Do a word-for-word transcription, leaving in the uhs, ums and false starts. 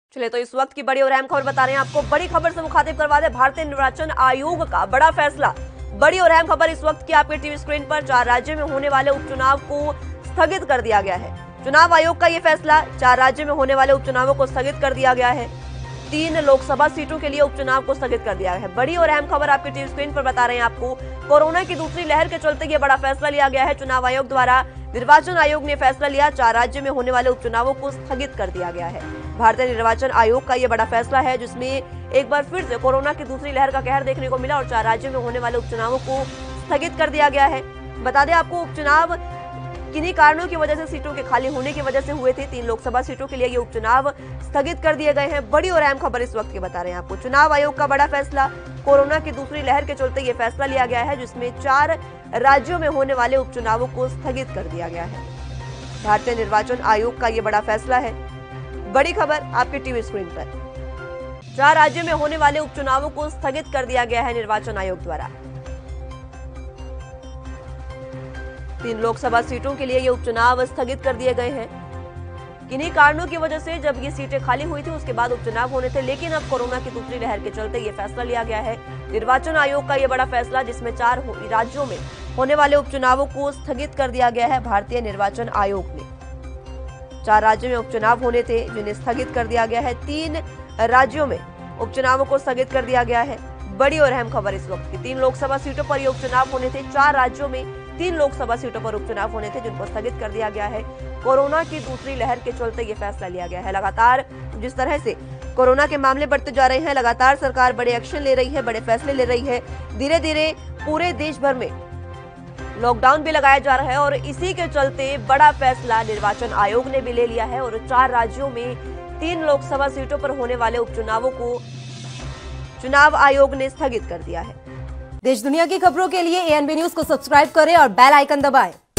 चलिए तो इस वक्त की बड़ी और अहम खबर बता रहे हैं आपको। बड़ी खबर से मुखातिब करवा दे भारतीय निर्वाचन आयोग का बड़ा फैसला। बड़ी और अहम खबर इस वक्त की आपके टीवी स्क्रीन पर। चार राज्यों में होने वाले उपचुनाव को स्थगित कर दिया गया है। चुनाव आयोग का ये फैसला, चार राज्यों में होने वाले उपचुनावों को स्थगित कर दिया गया है। तीन लोकसभा सीटों के लिए उपचुनाव को स्थगित कर दिया गया है। बड़ी और अहम खबर आपके टीवी स्क्रीन पर बता रहे हैं आपको। कोरोना की दूसरी लहर के चलते ये बड़ा फैसला लिया गया है। चुनाव आयोग द्वारा निर्वाचन आयोग ने फैसला लिया, चार राज्यों में होने वाले उपचुनावों को स्थगित कर दिया गया है। भारतीय निर्वाचन आयोग का ये बड़ा फैसला है, जिसमें एक बार फिर से कोरोना की दूसरी लहर का कहर देखने को मिला और चार राज्यों में होने वाले उपचुनावों को स्थगित कर दिया गया है। बता दें आपको, उपचुनाव किन्हीं कारणों की वजह से, सीटों के खाली होने की वजह से हुए थे। तीन लोकसभा सीटों के लिए ये उपचुनाव स्थगित कर दिए गए हैं। बड़ी और अहम खबर इस वक्त की बता रहे हैं आपको। चुनाव आयोग का बड़ा फैसला, कोरोना की दूसरी लहर के चलते ये फैसला लिया गया है, जिसमें चार राज्यों में होने वाले उपचुनावों को स्थगित कर दिया गया है। भारतीय निर्वाचन आयोग का ये बड़ा फैसला है। बड़ी खबर आपके टीवी स्क्रीन पर। चार राज्यों में होने वाले उपचुनावों को स्थगित कर दिया गया है निर्वाचन आयोग द्वारा। तीन लोकसभा सीटों के लिए ये उपचुनाव स्थगित कर दिए गए हैं। किन्हीं कारणों की वजह से जब ये सीटें खाली हुई थी उसके बाद उपचुनाव होने थे, लेकिन अब कोरोना की दूसरी लहर के चलते ये फैसला लिया गया है। निर्वाचन आयोग का ये बड़ा फैसला, जिसमें चार राज्यों में होने वाले उपचुनावों को स्थगित कर दिया गया है। भारतीय निर्वाचन आयोग ने चार राज्यों में उपचुनाव होने थे, जिन्हें स्थगित कर दिया गया है। तीन राज्यों में उपचुनावों को स्थगित कर दिया गया है। बड़ी और अहम खबर इस वक्त की। तीन लोकसभा सीटों पर ये उपचुनाव होने थे। चार राज्यों में तीन लोकसभा सीटों पर उपचुनाव होने थे, जिनको स्थगित कर दिया गया है। कोरोना की दूसरी लहर के चलते ये फैसला लिया गया है। लगातार जिस तरह से कोरोना के मामले बढ़ते जा रहे हैं, लगातार सरकार बड़े एक्शन ले रही है, बड़े फैसले ले रही है। धीरे धीरे पूरे देश भर में लॉकडाउन भी लगाया जा रहा है और इसी के चलते बड़ा फैसला निर्वाचन आयोग ने भी ले लिया है और चार राज्यों में तीन लोकसभा सीटों पर होने वाले उपचुनावों को चुनाव आयोग ने स्थगित कर दिया है। देश दुनिया की खबरों के लिए ए एन बी न्यूज को सब्सक्राइब करें और बेल आइकन दबाएं।